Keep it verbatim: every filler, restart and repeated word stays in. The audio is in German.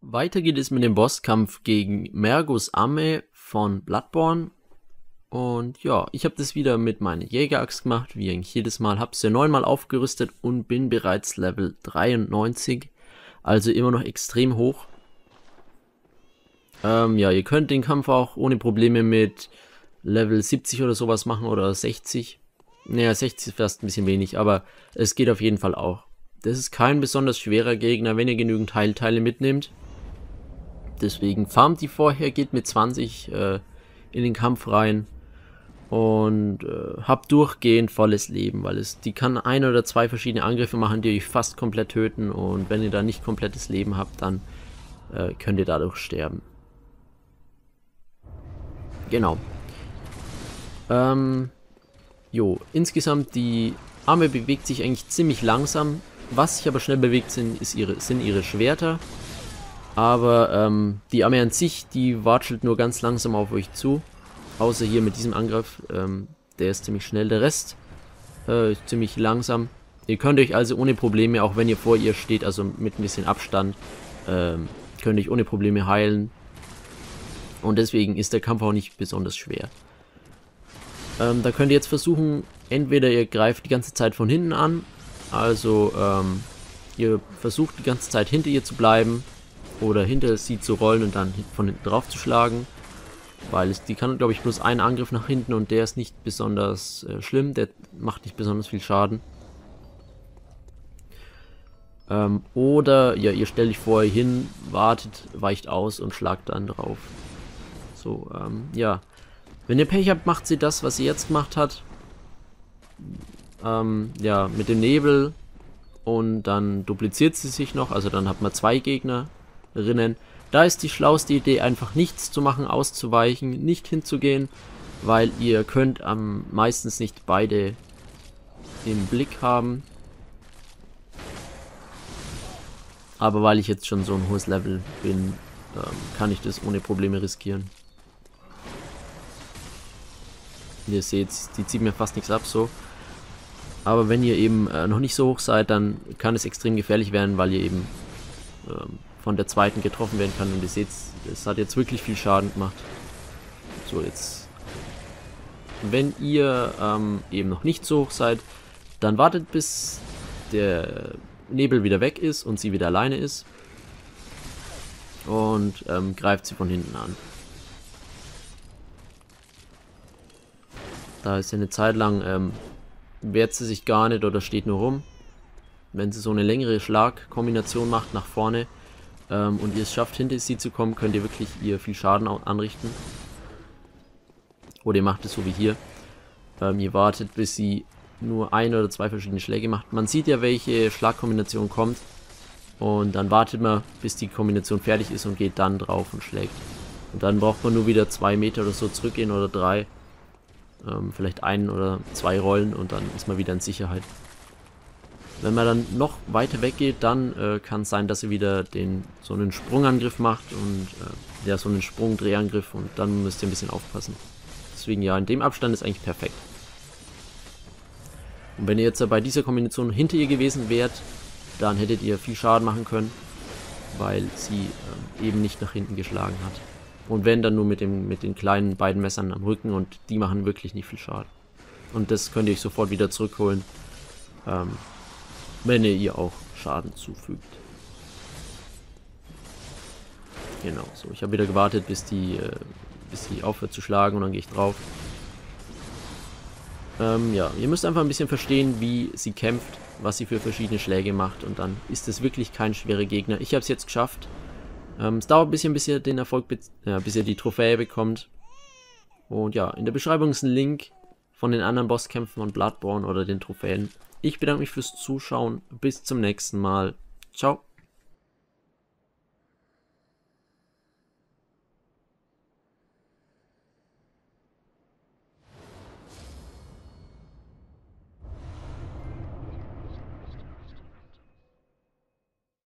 Weiter geht es mit dem Bosskampf gegen Mergus Amme von Bloodborne. Und ja, ich habe das wieder mit meiner Jägeraxt gemacht, wie eigentlich jedes Mal. Habe sie neunmal aufgerüstet und bin bereits Level dreiundneunzig. Also immer noch extrem hoch. Ähm, ja, ihr könnt den Kampf auch ohne Probleme mit Level siebzig oder sowas machen oder sechzig. Naja, sechzig ist fast ein bisschen wenig, aber es geht auf jeden Fall auch. Das ist kein besonders schwerer Gegner, wenn ihr genügend Heilteile mitnehmt. Deswegen farmt die vorher, geht mit zwanzig äh, in den Kampf rein und äh, habt durchgehend volles Leben, weil es die kann ein oder zwei verschiedene Angriffe machen, die euch fast komplett töten, und wenn ihr da nicht komplettes Leben habt, dann äh, könnt ihr dadurch sterben. Genau. Ähm, jo, insgesamt die Arme bewegt sich eigentlich ziemlich langsam. Was sich aber schnell bewegt sind, ist ihre, sind ihre Schwerter. Aber ähm, die Armee an sich, die watschelt nur ganz langsam auf euch zu. Außer hier mit diesem Angriff, ähm, der ist ziemlich schnell. Der Rest äh, ist ziemlich langsam. Ihr könnt euch also ohne Probleme, auch wenn ihr vor ihr steht, also mit ein bisschen Abstand, ähm, könnt euch ohne Probleme heilen. Und deswegen ist der Kampf auch nicht besonders schwer. Ähm, da könnt ihr jetzt versuchen, entweder ihr greift die ganze Zeit von hinten an, also ähm, ihr versucht die ganze Zeit hinter ihr zu bleiben oder hinter sie zu rollen und dann von hinten drauf zu schlagen, weil es, die kann, glaube ich, bloß einen Angriff nach hinten und der ist nicht besonders äh, schlimm, der macht nicht besonders viel Schaden. Ähm, oder ja, ihr stellt euch vorher hin, wartet, weicht aus und schlagt dann drauf. So, ähm, ja. Wenn ihr Pech habt, macht sie das, was sie jetzt gemacht hat. Ähm, ja, mit dem Nebel. Und dann dupliziert sie sich noch. Also dann hat man zwei Gegnerinnen. Da ist die schlauste Idee, einfach nichts zu machen, auszuweichen, nicht hinzugehen. Weil ihr könnt ähm, meistens nicht beide im Blick haben. Aber weil ich jetzt schon so ein hohes Level bin, ähm, kann ich das ohne Probleme riskieren. Ihr seht, die zieht mir fast nichts ab so. Aber wenn ihr eben äh, noch nicht so hoch seid, dann kann es extrem gefährlich werden, weil ihr eben ähm, von der zweiten getroffen werden kann. Und ihr seht, es hat jetzt wirklich viel Schaden gemacht. So, jetzt. Wenn ihr ähm, eben noch nicht so hoch seid, dann wartet, bis der Nebel wieder weg ist und sie wieder alleine ist. Und ähm, greift sie von hinten an. Da ist ja eine Zeit lang, ähm, wehrt sie sich gar nicht oder steht nur rum. Wenn sie so eine längere Schlagkombination macht nach vorne ähm, und ihr es schafft, hinter sie zu kommen, könnt ihr wirklich ihr viel Schaden anrichten. Oder ihr macht es so wie hier. Ähm, ihr wartet, bis sie nur ein oder zwei verschiedene Schläge macht. Man sieht ja, welche Schlagkombination kommt. Und dann wartet man, bis die Kombination fertig ist und geht dann drauf und schlägt. Und dann braucht man nur wieder zwei Meter oder so zurückgehen oder drei. Ähm, vielleicht ein oder zwei Rollen und dann ist man wieder in Sicherheit. Wenn man dann noch weiter weggeht, dann äh, kann es sein, dass ihr wieder den so einen Sprungangriff macht und äh, ja, so einen Sprung-Drehangriff, und dann müsst ihr ein bisschen aufpassen. Deswegen ja, in dem Abstand ist eigentlich perfekt. Und wenn ihr jetzt äh, bei dieser Kombination hinter ihr gewesen wärt, dann hättet ihr viel Schaden machen können, weil sie äh, eben nicht nach hinten geschlagen hat. Und wenn, dann nur mit, dem, mit den kleinen beiden Messern am Rücken, und die machen wirklich nicht viel Schaden. Und das könnt ihr euch sofort wieder zurückholen, ähm, wenn ihr ihr auch Schaden zufügt. Genau, so. Ich habe wieder gewartet, bis die, äh, bis sie aufhört zu schlagen, und dann gehe ich drauf. Ähm, ja, ihr müsst einfach ein bisschen verstehen, wie sie kämpft, was sie für verschiedene Schläge macht, und dann ist es wirklich kein schwerer Gegner. Ich habe es jetzt geschafft. Ähm, es dauert ein bisschen, bis ihr den Erfolg, äh, bis ihr die Trophäe bekommt. Und ja, in der Beschreibung ist ein Link von den anderen Bosskämpfen von Bloodborne oder den Trophäen. Ich bedanke mich fürs Zuschauen. Bis zum nächsten Mal. Ciao.